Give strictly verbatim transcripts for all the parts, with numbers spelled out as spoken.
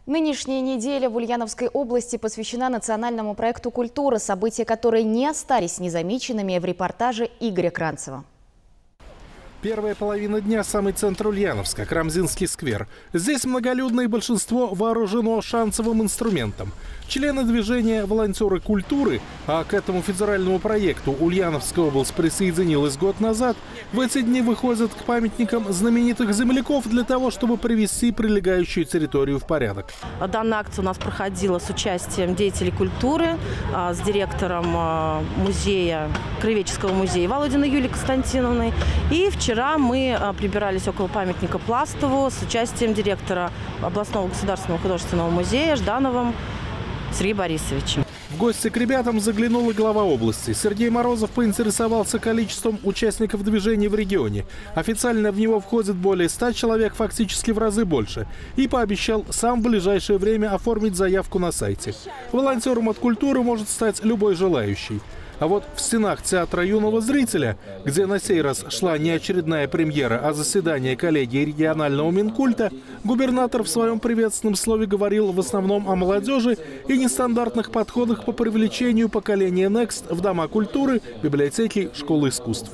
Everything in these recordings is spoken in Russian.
Нынешняя неделя в Ульяновской области посвящена национальному проекту «Культура», события которые не остались незамеченными в репортаже Игоря Кранцева. Первая половина дня – самый центр Ульяновска, Крамзинский сквер. Здесь многолюдное большинство вооружено шансовым инструментом. Члены движения «Волонтеры культуры», а к этому федеральному проекту Ульяновская область присоединилась год назад, в эти дни выходят к памятникам знаменитых земляков для того, чтобы привести прилегающую территорию в порядок. Данная акция у нас проходила с участием деятелей культуры, с директором музея, Краеведческого музея Володиной Юлией Константиновной. И вчера мы прибирались около памятника Пластову с участием директора областного государственного художественного музея Ждановым Сергеем Борисовичем. В гости к ребятам заглянул и глава области. Сергей Морозов поинтересовался количеством участников движения в регионе. Официально в него входит более ста человек, фактически в разы больше. И пообещал сам в ближайшее время оформить заявку на сайте. Волонтером от культуры может стать любой желающий. А вот в стенах театра юного зрителя, где на сей раз шла не очередная премьера, а заседание коллегии регионального Минкульта, губернатор в своем приветственном слове говорил в основном о молодежи и нестандартных подходах по привлечению поколения Next в дома культуры, библиотеки, школы искусств.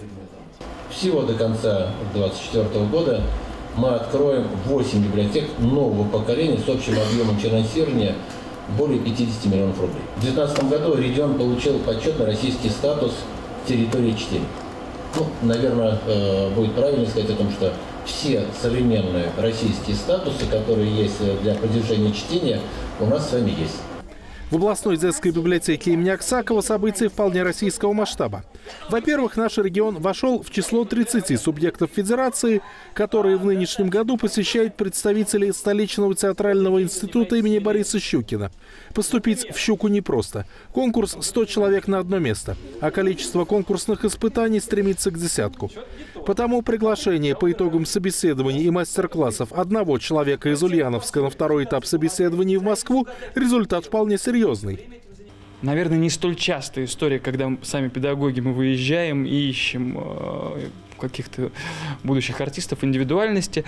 Всего до конца две тысячи двадцать четвёртого года мы откроем восемь библиотек нового поколения с общим объемом финансирования более пятидесяти миллионов рублей. В две тысячи девятнадцатом году регион получил почетный российский статус территории чтения. Ну, наверное, будет правильно сказать о том, что все современные российские статусы, которые есть для продвижения чтения, у нас с вами есть. В областной детской библиотеке имени Аксакова события вполне российского масштаба. Во-первых, наш регион вошел в число тридцати субъектов федерации, которые в нынешнем году посещают представители столичного театрального института имени Бориса Щукина. Поступить в Щуку непросто. Конкурс сто человек на одно место, а количество конкурсных испытаний стремится к десятку. Потому приглашение по итогам собеседований и мастер-классов одного человека из Ульяновска на второй этап собеседований в Москву – результат вполне серьезный. Наверное, не столь частая история, когда сами педагоги мы выезжаем и ищем э, каких-то будущих артистов, индивидуальности.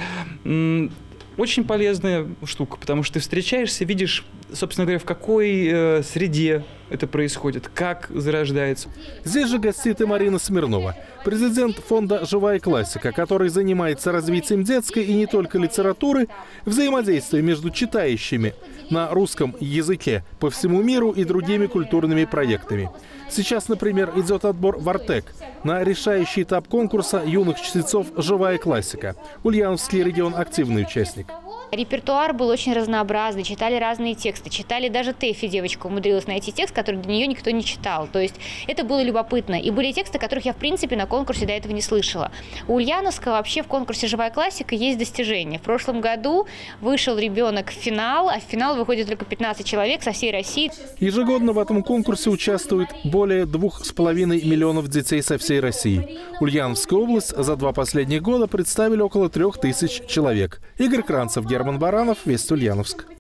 Очень полезная штука, потому что ты встречаешься, видишь, собственно говоря, в какой э, среде это происходит, как зарождается. Здесь же гостит и Марина Смирнова, президент фонда «Живая классика», который занимается развитием детской и не только литературы, взаимодействием между читающими на русском языке по всему миру и другими культурными проектами. Сейчас, например, идет отбор в Артек на решающий этап конкурса юных чтецов «Живая классика». Ульяновский регион – активный участник. Репертуар был очень разнообразный, читали разные тексты. Читали даже Тэфи, девочка умудрилась найти текст, который до нее никто не читал. То есть это было любопытно. И были тексты, которых я, в принципе, на конкурсе до этого не слышала. У Ульяновска вообще в конкурсе «Живая классика» есть достижения. В прошлом году вышел ребенок в финал, а в финал выходит только пятнадцать человек со всей России. Ежегодно в этом конкурсе участвует более двух с половиной миллионов детей со всей России. Ульяновская область за два последних года представили около трех тысяч человек. Игорь Кранцев, Герман Баранов, Вести Ульяновск.